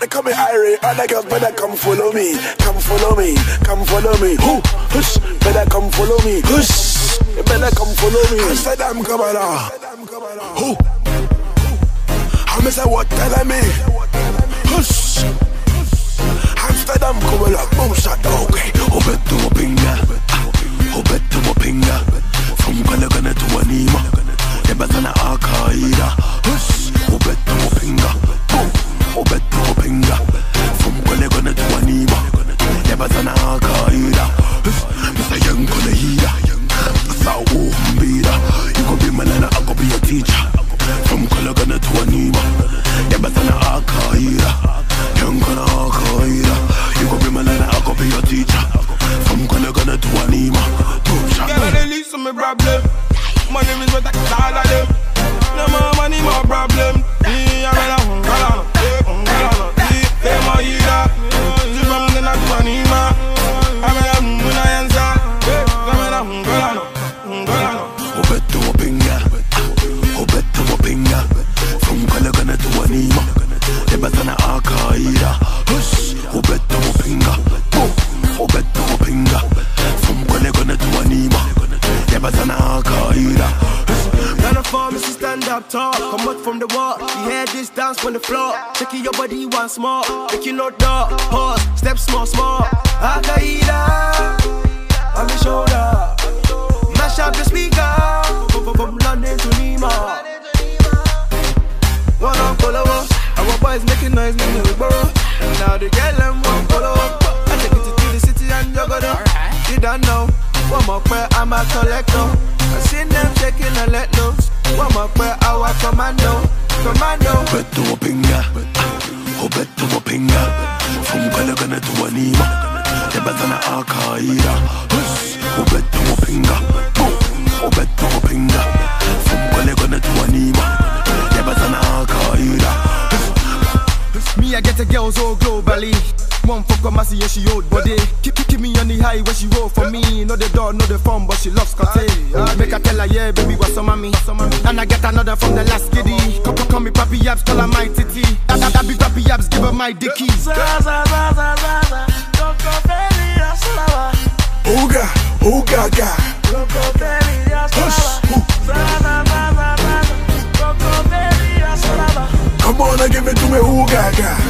call me Irie. All the girls better come follow me. Come follow me. Come follow me. Who? Hush. Better come follow me. Hush. You better come follow me. Amsterdam, come on. Who? How me say what telling me? Hush. Amsterdam, come on. Boom shot. Okay. Obeto mopinga. Obeto mopinga. From Kalagana to Anima. Nebatana Akaida. Hush. Obeto mopinga. Obeto mopinga. From Kalagana to Anima. Nebatana Akaida. Mr. Young Kolahida. Sao Mbida. You could be Malana, I could be a teacher. From Kalagana to Anima. Nebatana Akaida. Young Kolahida. You could be Malana, I could be a teacher. From Kalagana to Anima. Girl, they listen me problem. Money is what I can all of them. No more money, more problem. Me, I'm in a hungalana. They more heater. You from the night to Anima. I'm in a hungalana. I'm in a hungalana. Obeto mopinga. Obeto mopinga. From Kalagana to Anima. Nebatana Akaida. Hush. Obeto mopinga. Obeto mopinga. From Kalagana to Anima. Nebatana Akaida. None of form is to stand up tall. Come out from the wall. You hear this dance on the floor. Checking your body once more. Make you know dog. Pause. Step small, small. Akaida. On the shoulder. Mash up the speaker. From London to Nima. One on follow up. Our boys making noise, making it borrow. Now they get them one follow up. I take it to the city and juggle them. You don't know. One more prayer, I'm a collector. I seen them shaking and let loose. One more prayer, our commando. Obeto mopinga. Obeto mopinga. From Kalagana to Anima. Nebatana Akaida. Obeto mopinga. Obeto mopinga. From Kalagana to Anima. Nebatana Akaida. Me, I get a girl so globally. One fuck on Massey, yeah, she old body. Keep me on the high when she roll for me. Know the door, know the phone, but she loves Scotty. Make her tell her, yeah, baby, what's on mommy. And I get another from the last kiddie. Call me Papi Yabs, call her my titty. That big Papi Yabs, give her my dicky. Ooga, ooga, ga. Hush. Come on and give it to me, ooga, ga.